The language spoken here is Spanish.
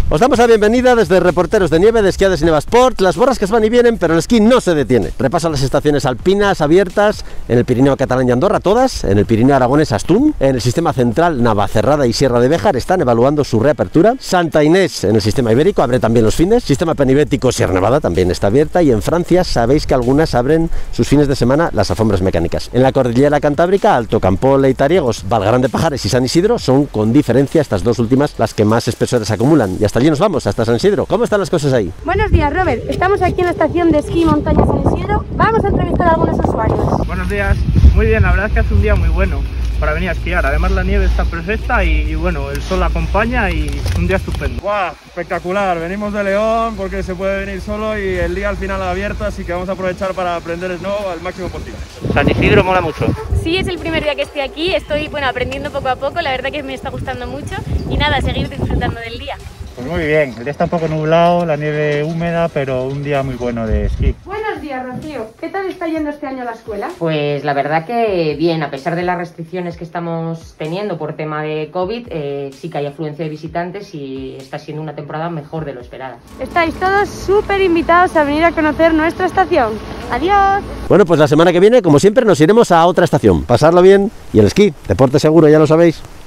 Os damos la bienvenida desde Reporteros de Nieve de Esquiades y Nevasport. Las borrascas van y vienen, pero el esquí no se detiene. Repasa las estaciones alpinas abiertas en el Pirineo catalán y Andorra, todas, en el Pirineo aragonés Astún, en el sistema central Navacerrada y Sierra de Béjar están evaluando su reapertura. Santa Inés en el sistema ibérico abre también los fines. Sistema penibético Sierra Nevada también está abierta, y en Francia sabéis que algunas abren sus fines de semana las alfombras mecánicas. En la cordillera cantábrica, Alto Campola y Tariegos, Valgrande de Pajares y San Isidro son con diferencia estas dos últimas las que más espesores acumulan. Y hasta allí nos vamos, hasta San Isidro. ¿Cómo están las cosas ahí? Buenos días, Robert. Estamos aquí en la estación de esquí montaña San Isidro. Vamos a entrevistar a algunos usuarios. Buenos días. Muy bien, la verdad es que hace un día muy bueno para venir a esquiar. Además la nieve está perfecta y bueno, el sol acompaña y un día estupendo. ¡Guau! Espectacular. Venimos de León porque se puede venir solo y el día al final abierto, así que vamos a aprovechar para aprender snow al máximo posible. San Isidro mola mucho. Sí, es el primer día que estoy aquí. Estoy, aprendiendo poco a poco. La verdad que me está gustando mucho. Y nada, seguir disfrutando del día. Pues muy bien, el día está un poco nublado, la nieve húmeda, pero un día muy bueno de esquí. Buenos días, Rocío. ¿Qué tal está yendo este año la escuela? Pues la verdad que bien, a pesar de las restricciones que estamos teniendo por tema de COVID, sí que hay afluencia de visitantes y está siendo una temporada mejor de lo esperada. Estáis todos súper invitados a venir a conocer nuestra estación. ¡Adiós! Bueno, pues la semana que viene, como siempre, nos iremos a otra estación. Pasarlo bien y el esquí, deporte seguro, ya lo sabéis.